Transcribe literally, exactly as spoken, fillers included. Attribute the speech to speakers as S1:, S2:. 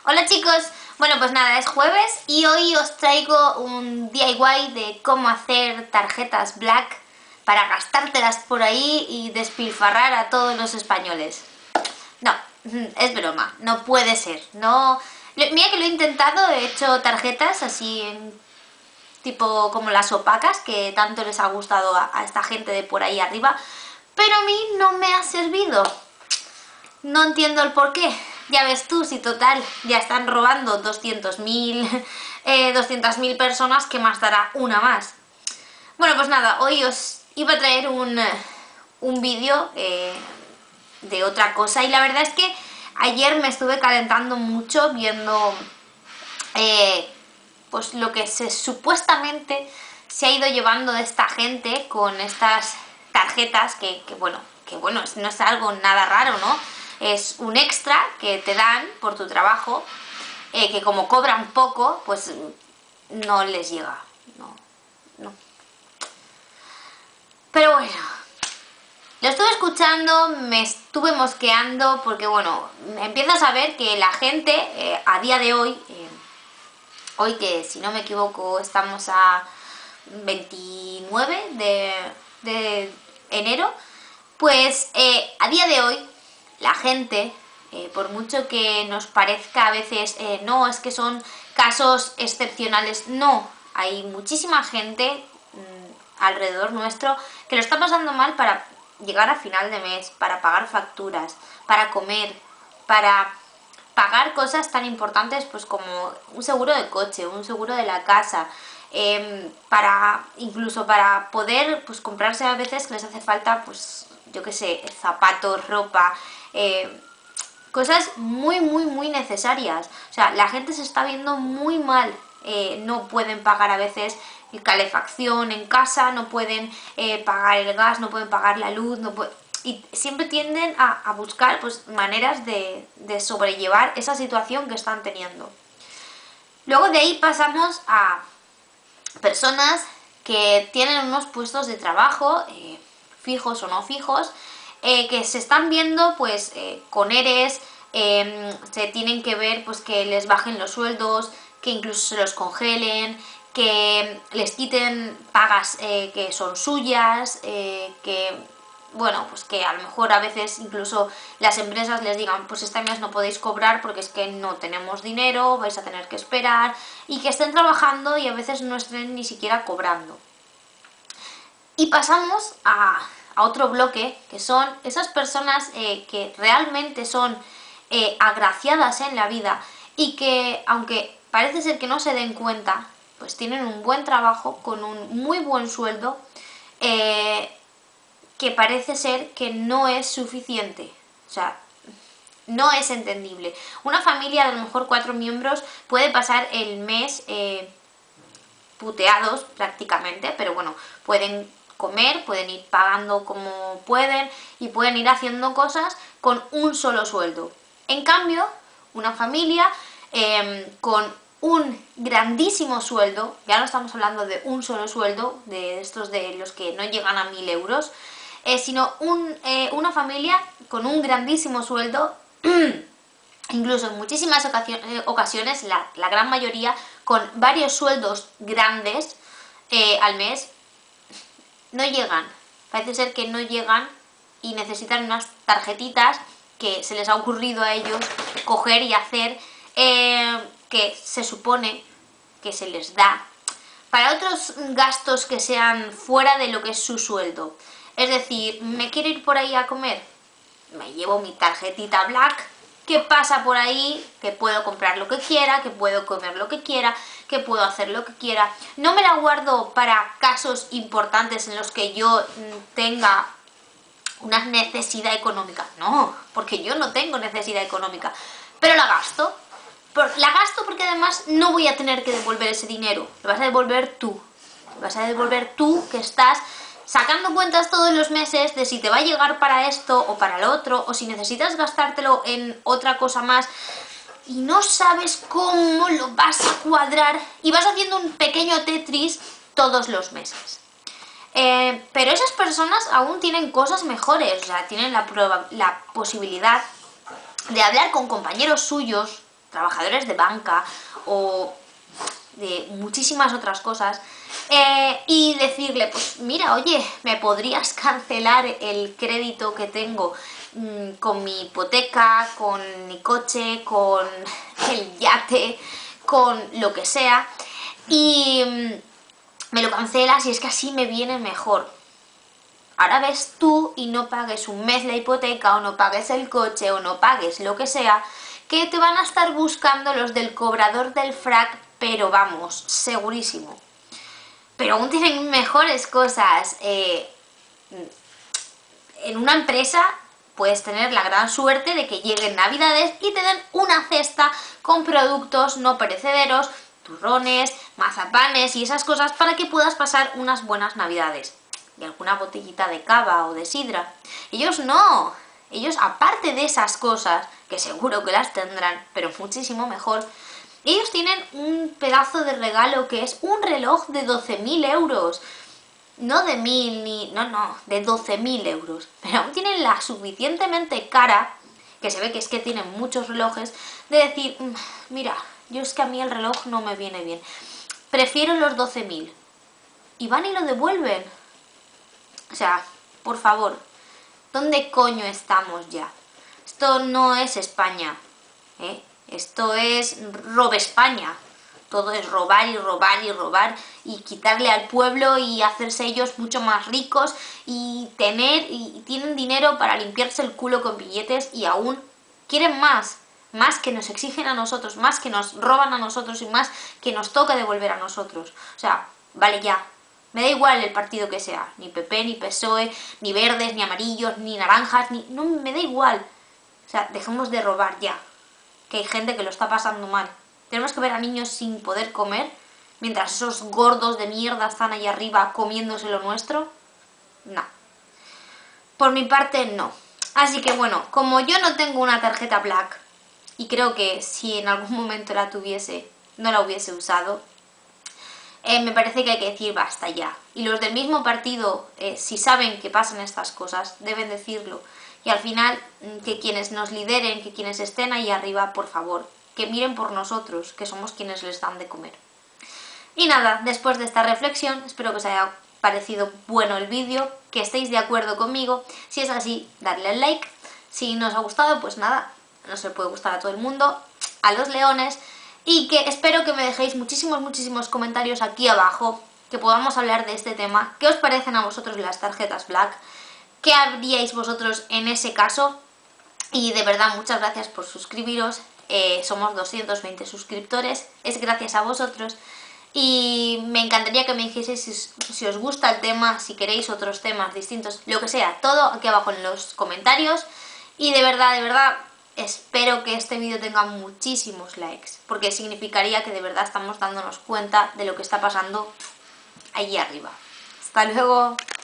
S1: Hola chicos, bueno pues nada, es jueves y hoy os traigo un D I Y de cómo hacer tarjetas Black para gastártelas por ahí y despilfarrar a todos los españoles. No, es broma, no puede ser, no... Mira que lo he intentado, he hecho tarjetas así en tipo como las opacas que tanto les ha gustado a, a esta gente de por ahí arriba, pero a mí no me ha servido. No entiendo el por qué. Ya ves tú, si total ya están robando doscientos mil eh, doscientas mil personas, ¿qué más dará una más? Bueno, pues nada, hoy os iba a traer un, un vídeo eh, de otra cosa y la verdad es que ayer me estuve calentando mucho viendo eh, pues lo que se supuestamente se ha ido llevando de esta gente con estas tarjetas que, que bueno, que bueno, no es algo nada raro, ¿no? Es un extra que te dan por tu trabajo, eh, que como cobran poco, pues no les llega, no, no. Pero bueno, lo estuve escuchando, me estuve mosqueando, porque bueno, empiezas a ver que la gente eh, a día de hoy, eh, hoy que si no me equivoco estamos a veintinueve de, de enero, pues eh, a día de hoy la gente, eh, por mucho que nos parezca a veces, eh, no, es que son casos excepcionales, no, hay muchísima gente mmm, alrededor nuestro que lo está pasando mal para llegar a final de mes, para pagar facturas, para comer, para pagar cosas tan importantes pues como un seguro de coche, un seguro de la casa, eh, para incluso para poder pues comprarse a veces que les hace falta pues yo qué sé, zapatos, ropa, eh, cosas muy muy muy necesarias. O sea, la gente se está viendo muy mal, eh, no pueden pagar a veces calefacción en casa, no pueden eh, pagar el gas, no pueden pagar la luz, no pueden... y siempre tienden a, a buscar pues maneras de, de sobrellevar esa situación que están teniendo. Luego de ahí pasamos a personas que tienen unos puestos de trabajo, eh, fijos o no fijos, eh, que se están viendo pues eh, con eres, eh, se tienen que ver pues que les bajen los sueldos, que incluso se los congelen, que les quiten pagas eh, que son suyas, eh, que bueno, pues que a lo mejor a veces incluso las empresas les digan pues este mes no podéis cobrar porque es que no tenemos dinero, vais a tener que esperar, y que estén trabajando y a veces no estén ni siquiera cobrando. Y pasamos a, a otro bloque, que son esas personas eh, que realmente son eh, agraciadas en la vida y que, aunque parece ser que no se den cuenta, pues tienen un buen trabajo con un muy buen sueldo, eh, que parece ser que no es suficiente. O sea, no es entendible. Una familia de a lo mejor cuatro miembros puede pasar el mes eh, puteados prácticamente, pero bueno, pueden comer, pueden ir pagando como pueden y pueden ir haciendo cosas con un solo sueldo. En cambio, una familia eh, con un grandísimo sueldo, ya no estamos hablando de un solo sueldo, de estos de los que no llegan a mil euros, eh, sino un, eh, una familia con un grandísimo sueldo, incluso en muchísimas ocasiones, la, la gran mayoría, con varios sueldos grandes eh, al mes, no llegan. Parece ser que no llegan y necesitan unas tarjetitas que se les ha ocurrido a ellos coger y hacer, eh, que se supone que se les da para otros gastos que sean fuera de lo que es su sueldo. Es decir, ¿me quiero ir por ahí a comer? Me llevo mi tarjetita Black, que pasa por ahí, que puedo comprar lo que quiera, que puedo comer lo que quiera, que puedo hacer lo que quiera. No me la guardo para casos importantes en los que yo tenga una necesidad económica. No, porque yo no tengo necesidad económica, pero la gasto. La gasto porque además no voy a tener que devolver ese dinero. Lo vas a devolver tú. Lo vas a devolver tú, que estás sacando cuentas todos los meses de si te va a llegar para esto o para lo otro, o si necesitas gastártelo en otra cosa más y no sabes cómo lo vas a cuadrar y vas haciendo un pequeño Tetris todos los meses. Eh, pero esas personas aún tienen cosas mejores, o sea, tienen la, prueba, la posibilidad de hablar con compañeros suyos trabajadores de banca o de muchísimas otras cosas, eh, y decirle, pues mira, oye, ¿me podrías cancelar el crédito que tengo mmm, con mi hipoteca, con mi coche, con el yate, con lo que sea? Y mmm, me lo cancelas y es que así me viene mejor. Ahora ves tú y no pagues un mes la hipoteca o no pagues el coche o no pagues lo que sea, que te van a estar buscando los del cobrador del frac, pero vamos, segurísimo. Pero aún tienen mejores cosas. Eh, en una empresa puedes tener la gran suerte de que lleguen Navidades y te den una cesta con productos no perecederos, turrones, mazapanes y esas cosas para que puedas pasar unas buenas Navidades. Y alguna botellita de cava o de sidra. Ellos no. Ellos, aparte de esas cosas, que seguro que las tendrán, pero muchísimo mejor, ellos tienen un pedazo de regalo que es un reloj de doce mil euros. No de mil ni... no, no, de doce mil euros. Pero aún tienen la suficientemente cara, que se ve que es que tienen muchos relojes, de decir, mira, yo es que a mí el reloj no me viene bien. Prefiero los doce mil. Y van y lo devuelven. O sea, por favor, ¿dónde coño estamos ya? Esto no es España, ¿eh? Esto es robe España. Todo es robar y robar y robar y quitarle al pueblo y hacerse ellos mucho más ricos y tener y tienen dinero para limpiarse el culo con billetes y aún quieren más. Más que nos exigen a nosotros, más que nos roban a nosotros y más que nos toca devolver a nosotros. O sea, vale ya. Me da igual el partido que sea, ni P P, ni P S O E, ni verdes, ni amarillos, ni naranjas, ni... no, me da igual. O sea, dejemos de robar ya, que hay gente que lo está pasando mal. Tenemos que ver a niños sin poder comer, mientras esos gordos de mierda están ahí arriba comiéndose lo nuestro. No. Por mi parte, no. Así que bueno, como yo no tengo una tarjeta Black, y creo que si en algún momento la tuviese, no la hubiese usado, Eh, me parece que hay que decir basta ya. Y los del mismo partido, eh, si saben que pasan estas cosas, deben decirlo. Y al final, que quienes nos lideren, que quienes estén ahí arriba, por favor, que miren por nosotros, que somos quienes les dan de comer. Y nada, después de esta reflexión, espero que os haya parecido bueno el vídeo, que estéis de acuerdo conmigo. Si es así, darle al like. Si no os ha gustado, pues nada, no se le puede gustar a todo el mundo. A los leones. Y que espero que me dejéis muchísimos, muchísimos comentarios aquí abajo, que podamos hablar de este tema. ¿Qué os parecen a vosotros las tarjetas Black? ¿Qué haríais vosotros en ese caso? Y de verdad, muchas gracias por suscribiros. Eh, somos doscientos veinte suscriptores. Es gracias a vosotros. Y me encantaría que me dijeseis si, si os gusta el tema, si queréis otros temas distintos, lo que sea. Todo aquí abajo en los comentarios. Y de verdad, de verdad... espero que este vídeo tenga muchísimos likes, porque significaría que de verdad estamos dándonos cuenta de lo que está pasando allí arriba. ¡Hasta luego!